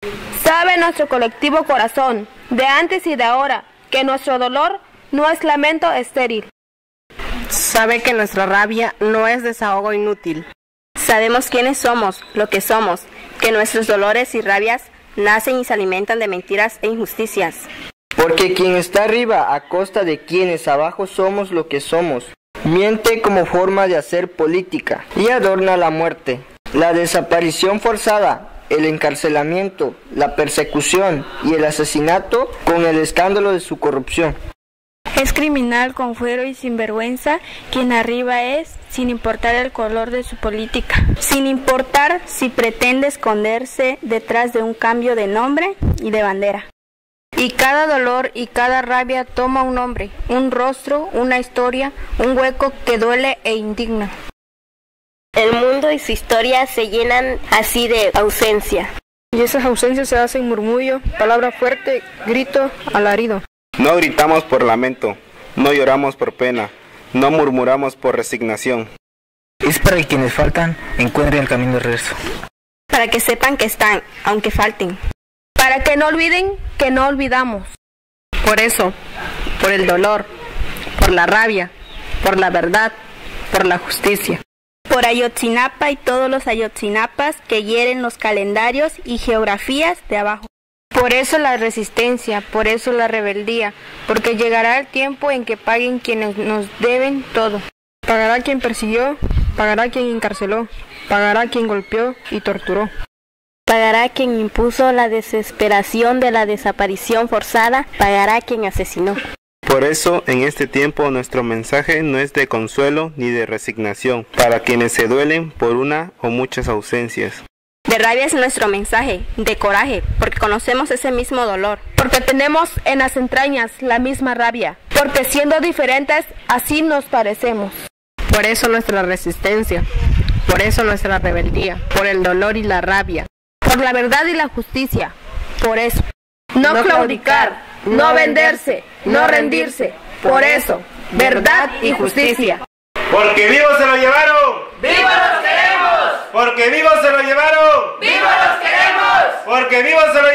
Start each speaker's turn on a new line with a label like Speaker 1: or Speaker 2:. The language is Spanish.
Speaker 1: Sabe nuestro colectivo corazón, de antes y de ahora, que nuestro dolor no es lamento estéril.
Speaker 2: Sabe que nuestra rabia no es desahogo inútil.
Speaker 3: Sabemos quiénes somos, lo que somos, que nuestros dolores y rabias nacen y se alimentan de mentiras e injusticias.
Speaker 4: Porque quien está arriba a costa de quienes abajo somos lo que somos, miente como forma de hacer política y adorna la muerte, la desaparición forzada, el encarcelamiento, la persecución y el asesinato con el escándalo de su corrupción.
Speaker 5: Es criminal con fuero y sinvergüenza quien arriba es, sin importar el color de su política.
Speaker 3: Sin importar si pretende esconderse detrás de un cambio de nombre y de bandera.
Speaker 1: Y cada dolor y cada rabia toma un nombre, un rostro, una historia, un hueco que duele e indigna.
Speaker 3: El mundo y su historia se llenan así de ausencia.
Speaker 1: Y esas ausencias se hacen murmullo, palabra fuerte, grito, alarido.
Speaker 6: No gritamos por lamento, no lloramos por pena, no murmuramos por resignación.
Speaker 7: Es para que quienes faltan encuentren el camino de regreso.
Speaker 3: Para que sepan que están, aunque falten.
Speaker 1: Para que no olviden que no olvidamos.
Speaker 2: Por eso, por el dolor, por la rabia, por la verdad, por la justicia.
Speaker 3: Por Ayotzinapa y todos los Ayotzinapas que hieren los calendarios y geografías de abajo.
Speaker 1: Por eso la resistencia, por eso la rebeldía, porque llegará el tiempo en que paguen quienes nos deben todo. Pagará quien persiguió, pagará quien encarceló, pagará quien golpeó y torturó.
Speaker 3: Pagará quien impuso la desesperación de la desaparición forzada, pagará quien asesinó.
Speaker 6: Por eso, en este tiempo, nuestro mensaje no es de consuelo ni de resignación, para quienes se duelen por una o muchas ausencias.
Speaker 3: De rabia es nuestro mensaje, de coraje, porque conocemos ese mismo dolor.
Speaker 1: Porque tenemos en las entrañas la misma rabia, porque siendo diferentes, así nos parecemos.
Speaker 2: Por eso nuestra resistencia, por eso nuestra rebeldía, por el dolor y la rabia.
Speaker 1: Por la verdad y la justicia, por eso.
Speaker 2: No claudicar, no venderse, no rendirse, por eso, verdad y justicia.
Speaker 8: Porque vivos se lo llevaron.
Speaker 9: ¡Vivos los queremos!
Speaker 8: Porque vivos se lo llevaron.
Speaker 9: ¡Vivos los queremos!
Speaker 8: Porque vivos se lo